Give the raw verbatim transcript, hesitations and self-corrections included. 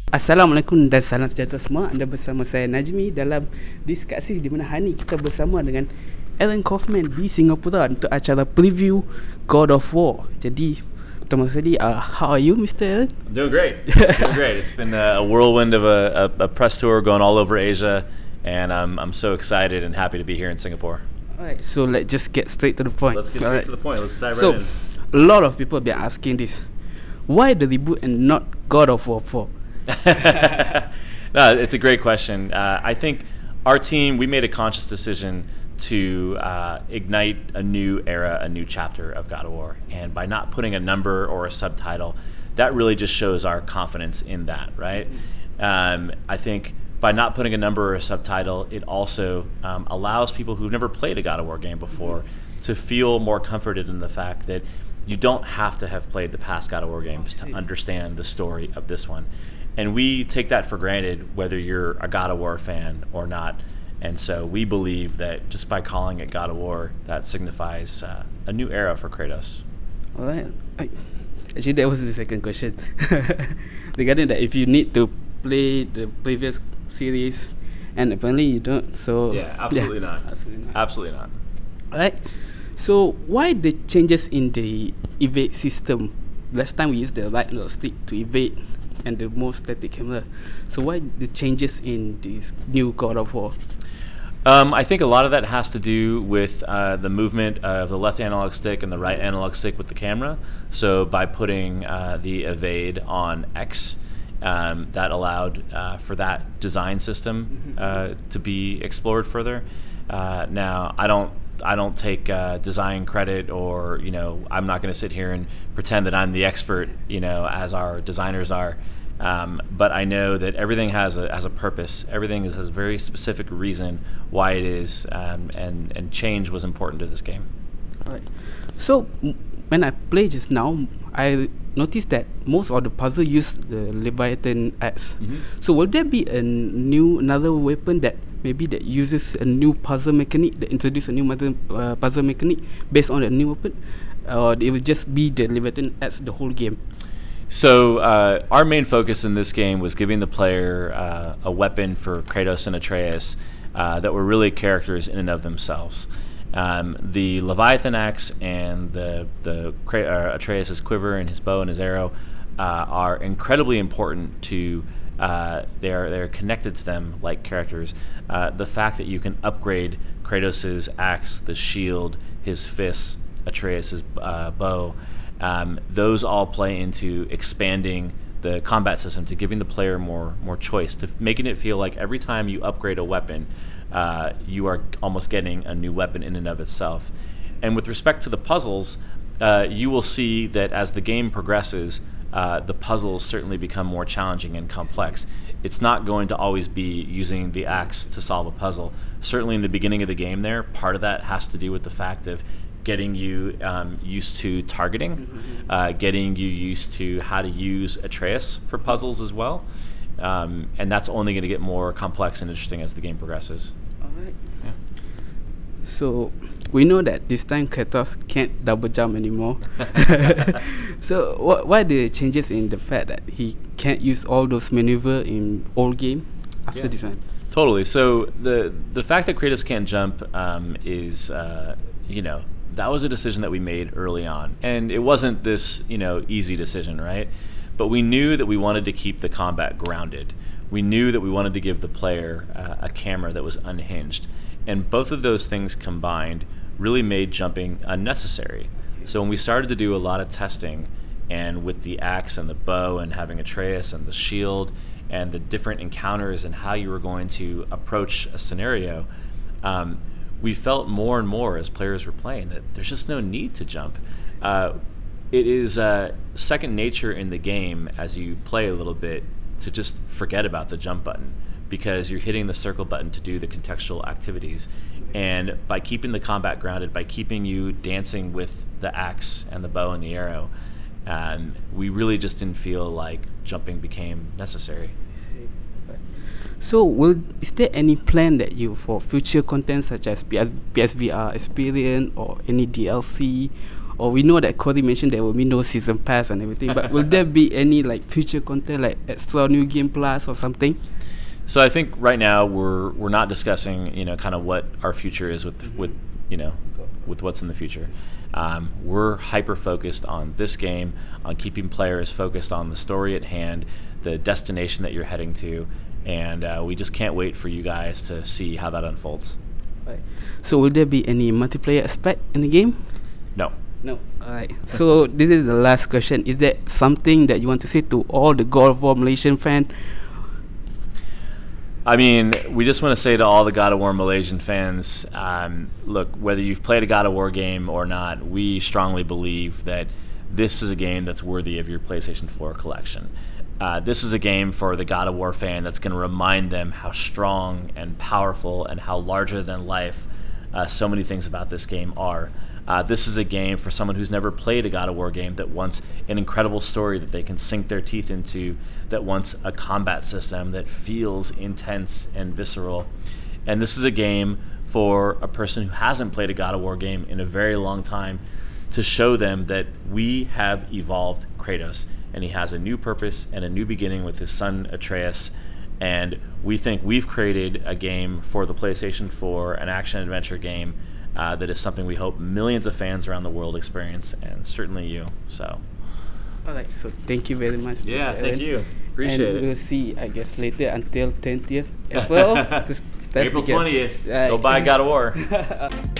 Assalamualaikum dan salam sejahtera semua. Anda bersama saya Najmi dalam diskusi di mana hari ini kita bersama dengan Aaron Kaufman di Singapura untuk acara preview God of War. Jadi pertama sekali, uh, how are you, Mister Aaron? Doing great. Doing great. It's been a whirlwind of a, a, a press tour going all over Asia, and I'm I'm so excited and happy to be here in Singapore. Alright, so let's just get straight to the point. Let's get straight right to the point. Let's dive so, right in. So, a lot of people have been asking this: why the reboot and not God of War four? No, it's a great question. Uh, I think our team, we made a conscious decision to uh, ignite a new era, a new chapter of God of War. And by not putting a number or a subtitle, that really just shows our confidence in that, right? Um, I think by not putting a number or a subtitle, it also um, allows people who've never played a God of War game before to feel more comforted in the fact that you don't have to have played the past God of War games to understand the story of this one. And we take that for granted whether you're a God of War fan or not. And so we believe that just by calling it God of War, that signifies uh, a new era for Kratos. All right. Actually, that was the second question. Regarding that, if you need to play the previous series, and apparently you don't, so yeah, absolutely yeah, not. Absolutely not. Absolutely not. All right. So why the changes in the evade system? Last time we used the right analog stick to evade and the more static camera. So why the changes in this new God of War? Um, I think a lot of that has to do with uh, the movement of the left analog stick and the right analog stick with the camera. So by putting uh, the evade on X, um, that allowed uh, for that design system uh, to be explored further. Uh, now, I don't I don't take uh, design credit, or you know, I'm not going to sit here and pretend that I'm the expert, you know, as our designers are. Um, but I know that everything has a has a purpose. Everything is, has a very specific reason why it is, um, and and change was important to this game. All right. So when I played just now, I noticed that most of the puzzle use the Leviathan axe. Mm-hmm. So will there be a new another weapon that maybe that uses a new puzzle mechanic, that introduce a new mother, uh, puzzle mechanic based on a new weapon, or it will just be the Leviathan axe the whole game? So uh, our main focus in this game was giving the player uh, a weapon for Kratos and Atreus uh, that were really characters in and of themselves. Um, the Leviathan axe and the the uh, Atreus' quiver and his bow and his arrow uh, are incredibly important to. Uh, they're they're connected to them like characters. Uh, the fact that you can upgrade Kratos' axe, the shield, his fists, Atreus' uh, bow, um, those all play into expanding the combat system, to giving the player more more choice, to making it feel like every time you upgrade a weapon, uh, you are almost getting a new weapon in and of itself. And with respect to the puzzles, uh, you will see that as the game progresses, Uh, the puzzles certainly become more challenging and complex. It's not going to always be using the axe to solve a puzzle. Certainly in the beginning of the game there, part of that has to do with the fact of getting you um, used to targeting, mm-hmm. uh, getting you used to how to use Atreus for puzzles as well. Um, and that's only going to get more complex and interesting as the game progresses. All right. Yeah. So we know that this time Kratos can't double jump anymore. So what why the changes in the fact that he can't use all those maneuver in old game after yeah. this one? Totally. So the the fact that Kratos can't jump um, is uh, you know, that was a decision that we made early on, and it wasn't this you know easy decision, right? But we knew that we wanted to keep the combat grounded. We knew that we wanted to give the player uh, a camera that was unhinged. And both of those things combined really made jumping unnecessary. So when we started to do a lot of testing, and with the axe and the bow and having Atreus and the shield and the different encounters and how you were going to approach a scenario, um, we felt more and more as players were playing that there's just no need to jump. Uh, it is uh, second nature in the game as you play a little bit to just forget about the jump button, because you're hitting the circle button to do the contextual activities. And by keeping the combat grounded, by keeping you dancing with the axe and the bow and the arrow, um, we really just didn't feel like jumping became necessary. So will is there any plan that you for future content such as P S, P S V R experience or any D L C or we know that Corey mentioned there will be no season pass and everything, but will there be any like future content like extra new game plus or something? So I think right now we're we're not discussing, you know, kind of what our future is with with you know with what's in the future. Um, we're hyper focused on this game, on keeping players focused on the story at hand, the destination that you're heading to, and uh, we just can't wait for you guys to see how that unfolds. Right. So will there be any multiplayer aspect in the game? No. No. Alright. So this is the last question. Is there something that you want to say to all the God of War Malaysian fans? I mean, we just want to say to all the God of War Malaysian fans, um, look, whether you've played a God of War game or not, we strongly believe that this is a game that's worthy of your PlayStation four collection. Uh, this is a game for the God of War fan that's going to remind them how strong and powerful and how larger than life uh, so many things about this game are. Uh, this is a game for someone who's never played a God of War game that wants an incredible story that they can sink their teeth into, that wants a combat system that feels intense and visceral. And this is a game for a person who hasn't played a God of War game in a very long time to show them that we have evolved Kratos, and he has a new purpose and a new beginning with his son Atreus. And we think we've created a game for the PlayStation four, an action-adventure game, Uh, that is something we hope millions of fans around the world experience, and certainly you. So, all right. So thank you very much. Yeah, Mister thank Aaron. you. Appreciate and it. We'll see, I guess, later until twentieth April. to test April the game. twentieth. Right. Go buy God of War.